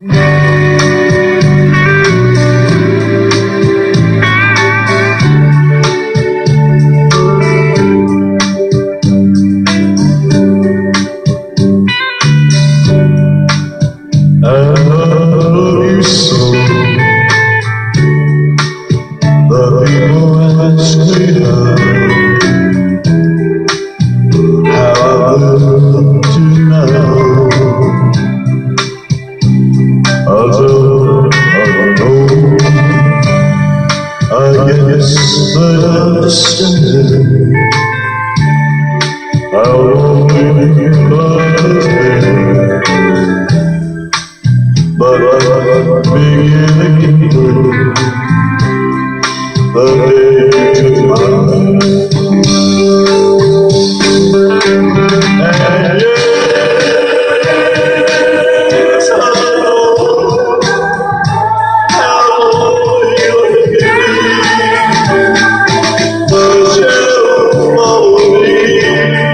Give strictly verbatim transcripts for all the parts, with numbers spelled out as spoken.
Yes, but understand how lonely you must be. But I'm beginning to the day you took my hand. And yes, I know how long you'll be. The shadow follow me.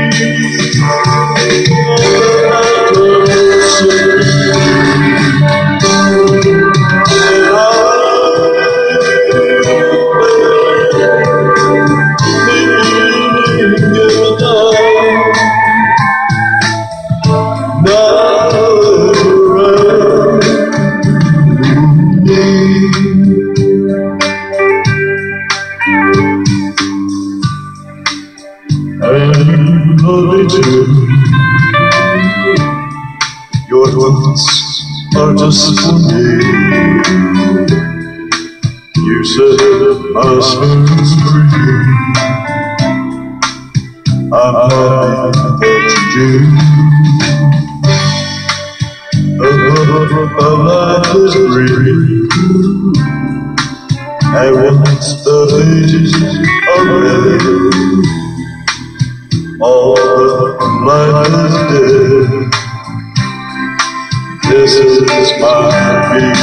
And you love me too. Your thoughts are just for me. You said my spirit's free. I'm happy that you do. A life is free. And once the pages are read, all the life is dead. This is my beginning.